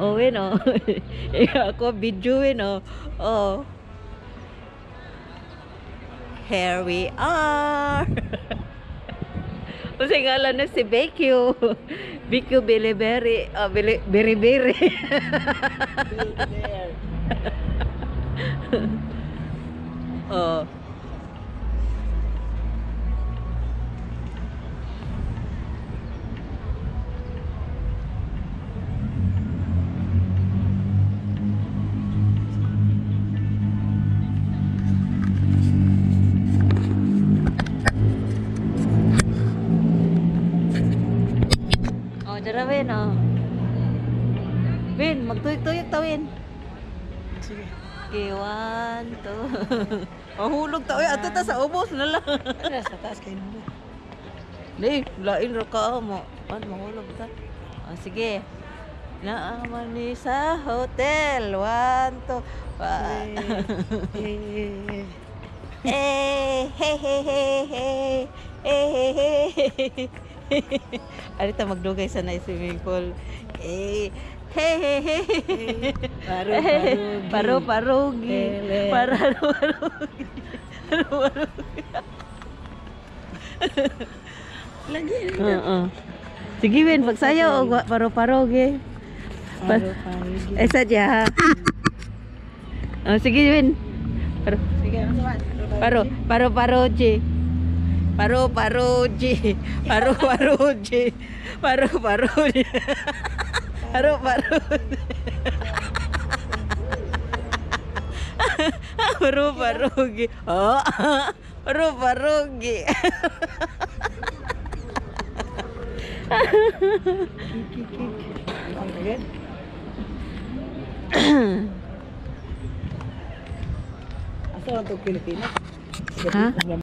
Oh, win, oh. Ako, video, win, oh. Oh. Here we are. Kasi ngalan na si BQ. BQ Biliberi. Biribiri. Oh. Dara, Win, oh. Win, magtuyok-tuyok ta, Win. Sige. Okay, 1, 2. Mahulog ta. Uy, ato ta sa ubos na lang. Ano, sa taas kayo nung Di, lain ra ka mo. Ano, mahulog ta. Oh, sige. Naaman ni sa hotel. 1, 2. Hey, hey, hey, hey. Hey. Arita magdugay sa na swimming pool. Hey, hey, hey. Paru-parugi. Paru-parugi. Lagi. Sige, Win, pagsayaw o paru-parugi. Paru-parugi. Sadya. Oh, sige, Win. Sige, ano naman? Paru-parugi. Paru-parugi. Paru-parugi. Paru-parugi. Paru-parugi. Paru-parugi. Oh, paru-parugi. Ang tagad? Asa ang itong Pilipinas? Ha?